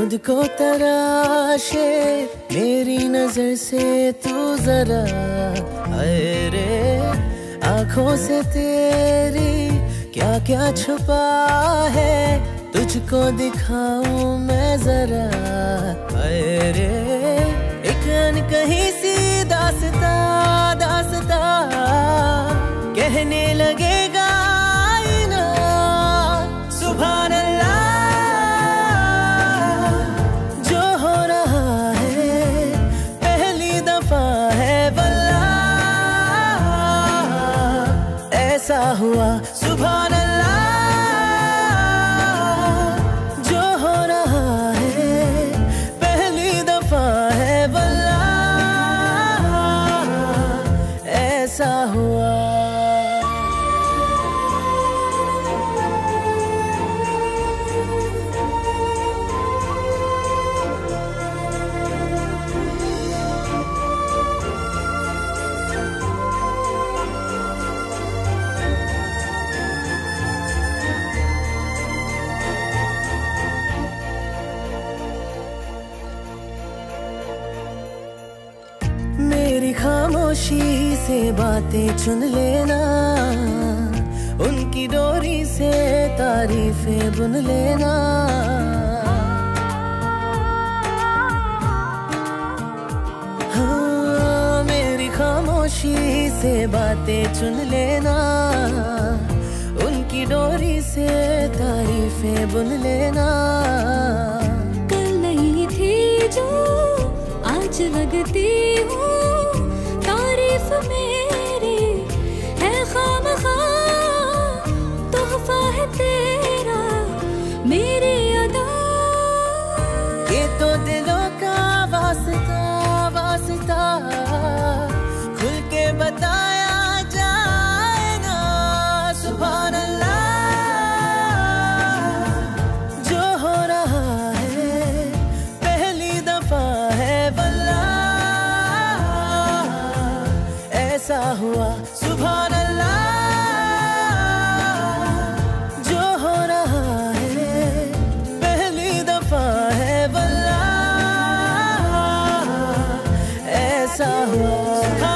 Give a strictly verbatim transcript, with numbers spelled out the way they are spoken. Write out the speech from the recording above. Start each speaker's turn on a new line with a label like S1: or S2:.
S1: खुद को तराशे मेरी नजर से तू जरा, अरे आंखों से तेरी क्या क्या छुपा है, तुझको दिखाऊं मैं जरा, अरे एक अनकही सी दास्ता दास्ता कहने लगेगा आईना, सुभान अल्लाह जो हो रहा है पहली दफा है वल्लाह, ऐसा हुआ सुभान अल्लाह जो हो रहा है पहली दफा है वल्लाह, ऐसा हुआ। मेरी खामोशी से बातें चुन लेना, उनकी डोरी से तारीफें बुन लेना, हाँ मेरी खामोशी से बातें चुन लेना, उनकी डोरी से तारीफें बुन लेना।
S2: कल नहीं थी जो आज लगती हूँ, तारीफ मेरी है खामखा, तोहफा है तेरा मेरी अदा,
S1: ये तो दिलों का वास्ता वास्ता खुल के बताया जाए ना, सुभान अल्लाह जो हो रहा है पहली दफा है वल्लाह, ऐसा हुआ सुभान अल्लाह जो हो रहा है पहली दफा है वल्लाह, ऐसा हुआ।